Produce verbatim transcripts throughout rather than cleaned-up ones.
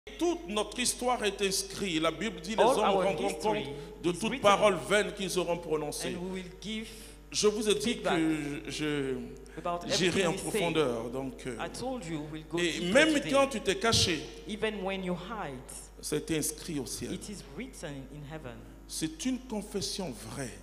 Toute notre histoire est inscrite. La Bible dit les hommes rendront compte de toute parole vaine qu'ils auront prononcée. Je vous ai dit que je j'irai en profondeur. Donc, euh, et même quand tu t'es caché, c'est inscrit au ciel. C'est une confession vraie.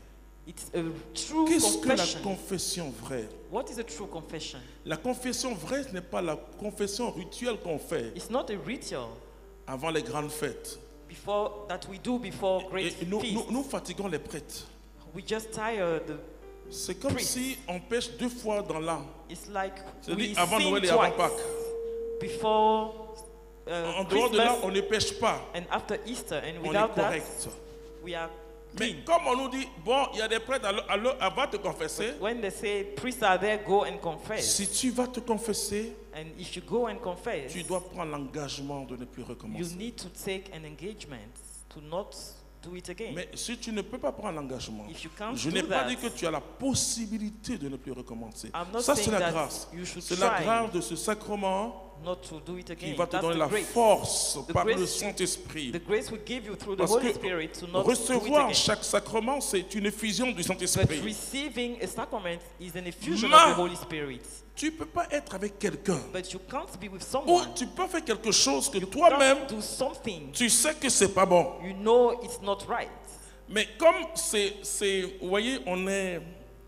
Qu'est-ce que la confession vraie? What is a true confession? La confession vraie, ce n'est pas la confession rituelle qu'on fait It's not a ritual avant les grandes fêtes. before that we do before great Et nous, feasts. nous, nous fatiguons les prêtres. We just tire the. C'est comme priests. si on pêche deux fois dans l'an. It's like C'est-à-dire we avant sing Noël et avant twice. Pâques. Before uh, En dehors de là, Christmas on ne pêche pas. and after Easter, and On est without that, correct. we are Mais clean. comme on nous dit, bon, il y a des prêtres, alors, alors avant de te confesser, When they say priests are there, go and confess. si tu vas te confesser, And if you go and confess, tu dois prendre l'engagement de ne plus you recommencer. need to take an engagement to not do it again. Mais si tu ne peux pas prendre l'engagement, If you can't je do n'ai pas that, dit que tu as la possibilité de ne plus recommencer. I'm not Ça, c'est saying la that grâce. you should C'est la try grâce de ce sacrement not to do it again. qui va te That's donner the la grace. force The par le grace- Saint-Esprit. The grace will give you through the Parce Holy que Spirit to not do it recevoir again. chaque sacrement, c'est une effusion du But Saint-Esprit. receiving a sacrament is an effusion Ma- of the Holy Spirit. Tu ne peux pas être avec quelqu'un But you can't be with ou someone. tu peux faire quelque chose que You toi-même, can't do something tu sais que c'est pas bon. you know it's not right. Mais comme c'est, c'est, vous voyez, on est,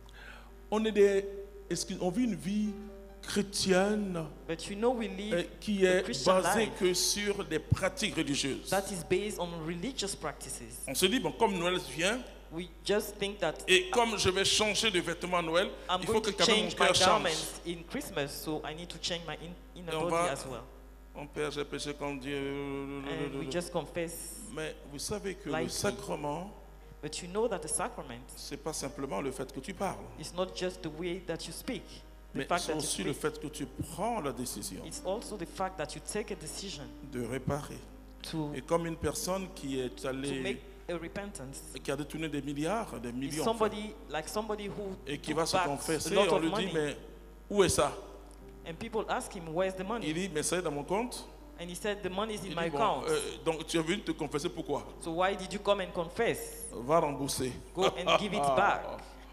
on est des, excuse, on vit une vie chrétienne But you know we live euh, qui a est Christian basée life que sur des pratiques religieuses. that is based on religious practices. On se dit, bon, comme Noël vient, We just think that et comme je vais changer de vêtements à Noël, I'm il faut going que to quand même mon change my cœur change. garments in Christmas, so I need to change my in, inner Et on body va- as well. Mon Père, j'ai péché contre Dieu. And we just confess. Mais vous savez que le lightly. sacrement, But you know that the sacrament c'est pas simplement le fait que tu parles, is not just the way that you speak, the mais fact c'est that you aussi le speak. fait que tu prends la décision It's also the fact that you take a decision de réparer. to, Et comme une personne qui est to allée, make a repentance. qui a détourné des milliards, des It's millions, somebody like somebody who et qui took va se back confesser, a lot on of lui dit, money, mais où est ça? and people ask him, "Where's the Il money?" dit, mais ça est dans mon compte. And he said, "The money is in Il my dit, bon, account." euh, donc tu es venu te confesser pourquoi? So why did you come and confess? Va rembourser. Go and give it back.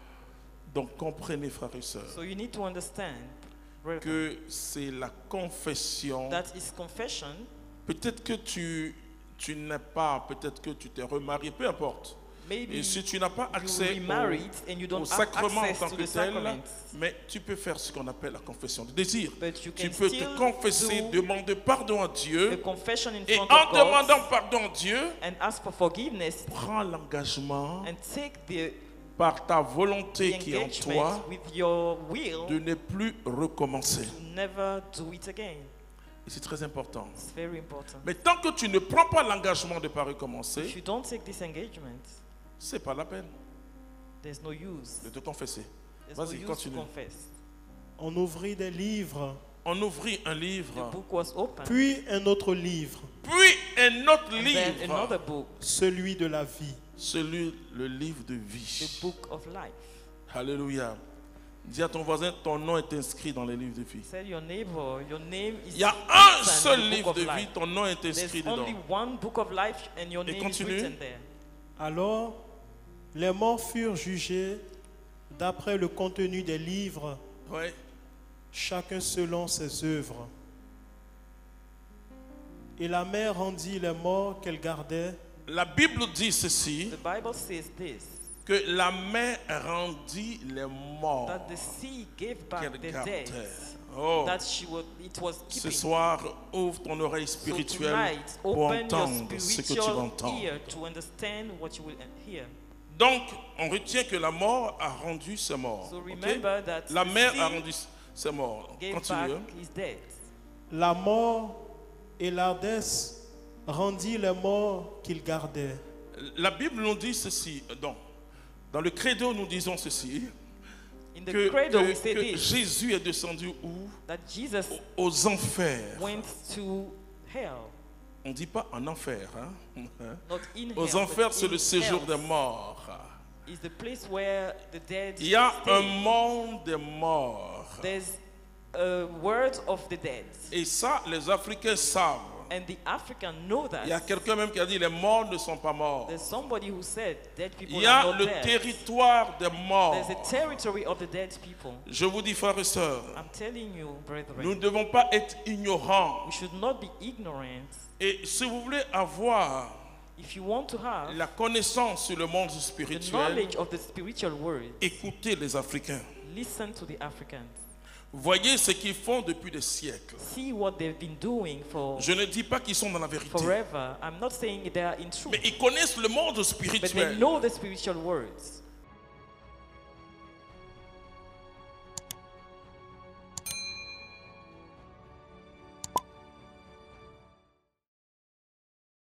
Donc comprenez, frères et sœurs, So you need to understand brethren, que c'est la confession. that is confession. Peut-être que tu, tu n'es pas, peut-être que tu t'es remarié, peu importe. Maybe Et si tu n'as pas you accès remarried and you au, don't au have sacrement en access tant to que the tel, sacrament. mais tu peux faire ce qu'on appelle la confession de désir. But you Tu can peux still te confesser, do demander pardon à a Dieu, confession in et front en of God demandant pardon à Dieu, and ask for forgiveness prends l'engagement and take the, par ta the volonté qui est en engagement toi with your will de ne plus recommencer. to never do it again. Et c'est très important. It's very important. Mais tant que tu ne prends pas l'engagement de ne pas If recommencer, you don't take this engagement, c'est pas la peine there's no use. de te confesser. There's no Vas-y, use continue. to confess. On ouvrit des livres, On ouvrit un The livre, book was open. puis un autre livre, puis un autre And then livre, another book, celui de la vie. celui, le livre de the vie. book of life. Alléluia. Dis à ton voisin, ton nom est inscrit dans les livres de vie. Tell your neighbor, your name is Il y a un written seul in the livre book de of vie, life. ton nom est There's inscrit dedans. only one book of life and your Et name is continue. written there. Alors, les morts furent jugés d'après le contenu des livres, Ouais. chacun selon ses œuvres. Et la mère rendit les morts qu'elle gardait La Bible dit ceci, The Bible says this, que la mer rendit les morts that the sea gave back qu'elle the gardait. dead Oh, that she was, it was ce keeping. soir, ouvre ton oreille So spirituelle tonight, pour open your entendre ce que tu vas spiritual entendre. ear to understand what you will hear. Donc, on retient que la mort a rendu ses morts. So ok? remember that La the mer sea a rendu ses morts. gave Continue. back his dead. la mort et l'Ardès rendit les morts qu'il gardait. La Bible nous dit ceci. Donc, dans le credo, nous disons ceci. In the Que, credo, que- we say que this, Jésus est descendu où? that Jesus Aux enfers. went to hell. On ne dit pas en enfer. Hein? Not in Aux hell, enfers, but c'est in le séjour hell des morts. is the place where the dead Il y a stay. un monde des morts. There's a word of the dead. Et ça, les Africains savent. And the African know that. Il y a quelqu'un même qui a dit les morts ne sont pas morts. There's somebody who said dead people Il y a are not le dead. territoire des morts. There's a territory of the dead people. Je vous dis, frères et sœurs, I'm telling you, brethren, nous ne devons pas être ignorants. we should not be ignorant. Et si vous voulez avoir If you want to have la connaissance sur le monde the spirituel, knowledge of the spiritual world, écoutez les Africains. listen to the Africans. Voyez ce qu'ils font depuis des siècles. See what they've been doing for Je ne dis pas qu'ils sont dans la vérité, forever. I'm not saying they are in truth, mais ils connaissent le monde but they spirituel. know the spiritual words.